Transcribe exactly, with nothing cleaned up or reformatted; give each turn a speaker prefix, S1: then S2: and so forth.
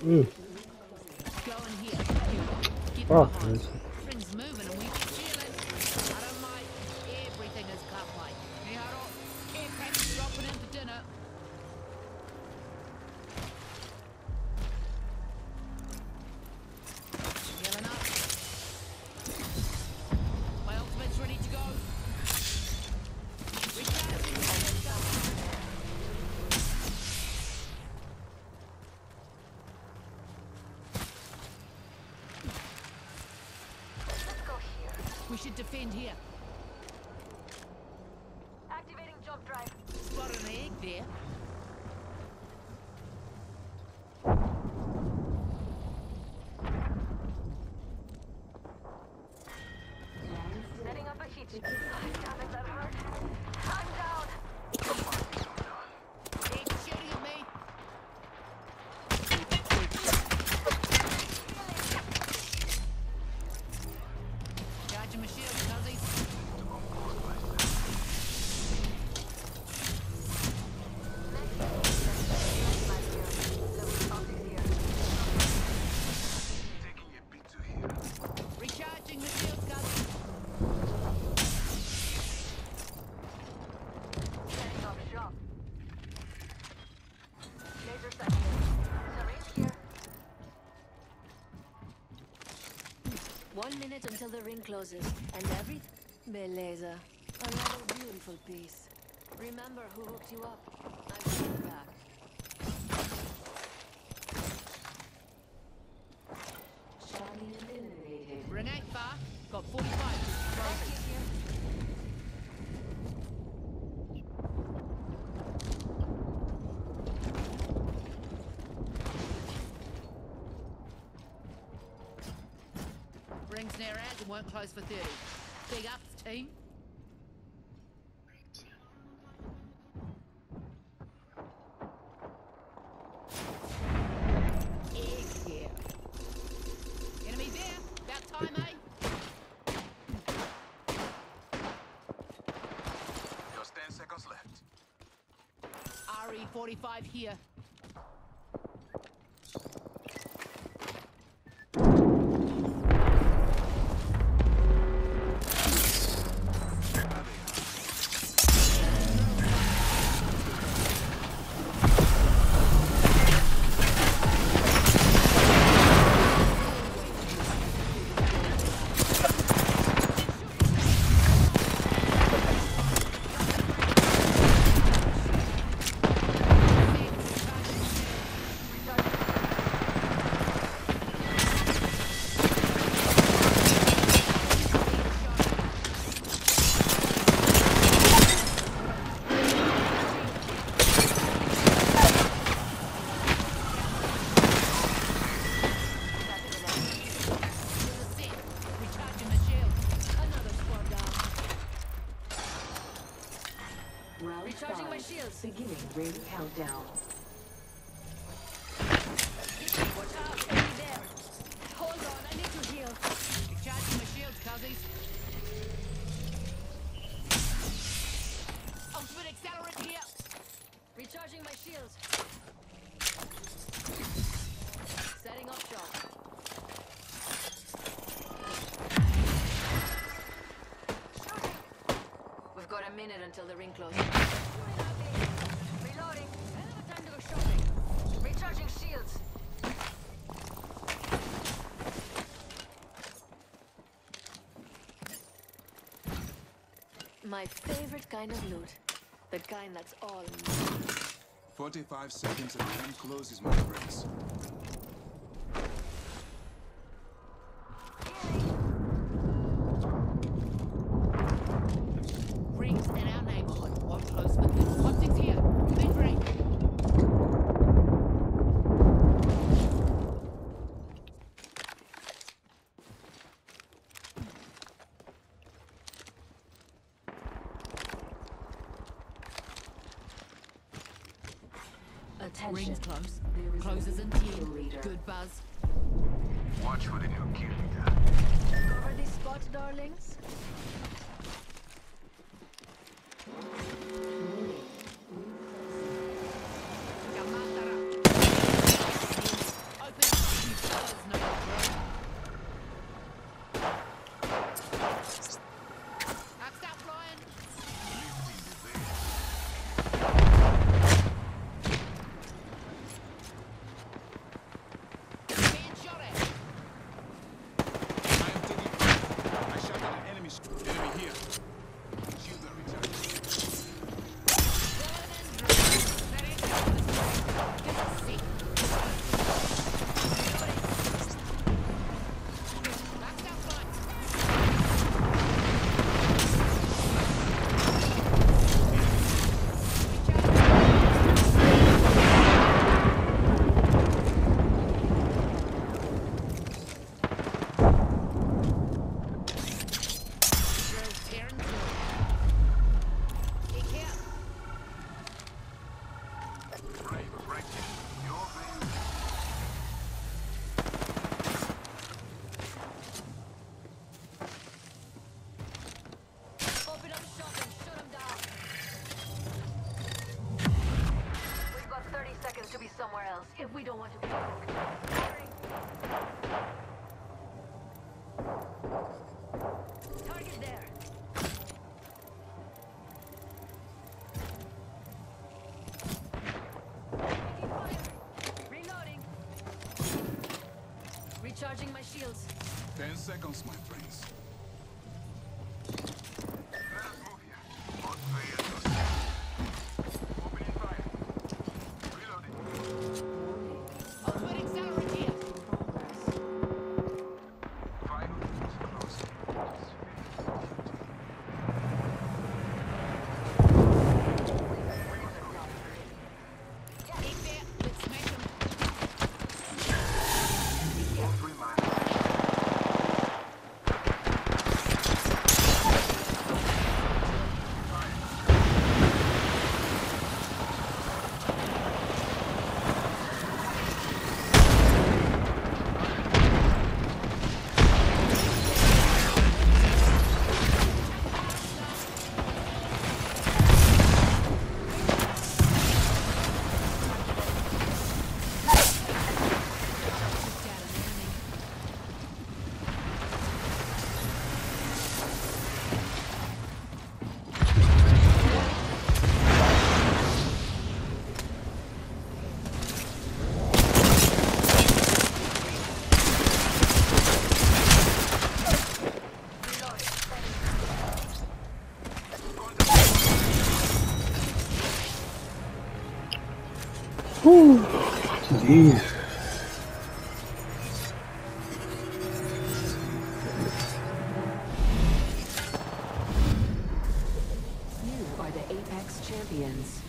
S1: Mm.
S2: Go in here. Get
S1: Oh,
S2: behind.
S1: nice.
S2: Rings moving and we keep chilling. I don't mind. Everything is cup-like. Miharo, air packs dropping in for dinner. Healing up. My ultimate's ready to go. We should defend here.
S3: Activating jump drive.
S2: Spot an egg there.
S3: Setting up a heat. Damn it, that hurt. I'm down.
S2: Egg shooting at me. Charging my shield, cuzzies. Recharging the shield, cuzzies.
S3: Setting up shop. Laser second. Syringe here.
S4: One minute until the ring closes, and everything... Beleza. Another beautiful piece. Remember who hooked you up? I'm coming back. Charlie eliminated.
S2: Renate far. Got forty-five. Rings near as and won't close for thirty. Big ups, team. Egg here. Enemy there. About time, eh?
S5: Just ten seconds left.
S2: R E forty-five here. Recharging the shield.
S4: Another squad down.
S6: Round
S4: Recharging
S6: five.
S4: my shields.
S6: Beginning ring countdown.
S4: Watch out, enemy there. Hold on, I need to heal.
S2: Recharging my shields, cuzzies. Ultimate accelerant here.
S4: Recharging my shields. Setting up shop. We've got a minute until the ring closes.
S3: Reloading.
S4: I don't have time to go shopping.
S3: Recharging shields.
S4: My favorite kind of loot. The kind that's all me.
S5: Forty-five seconds and the ring closes, my friends.
S2: Rings in our neighborhood. Won't close for thirty. Optics here. Big ring.
S6: Attention.
S2: Rings close.
S6: There is
S2: Closes
S6: a
S2: in
S6: kill
S2: ten.
S6: leader.
S2: Good buzz.
S5: Watch for the new kill leader.
S4: Cover this spot, darlings.
S2: Open
S3: if we don't want to be hooked. Target there. Taking fire. Reloading.
S4: Recharging my shields.
S5: Ten seconds, my friends. Let us move here. Opening fire. Reloading.
S2: Ultimate accelerant here.
S5: Five minutes close.
S2: Take that. Let's smash him.
S5: All three miles.
S1: Jeez.
S6: You are the Apex champions.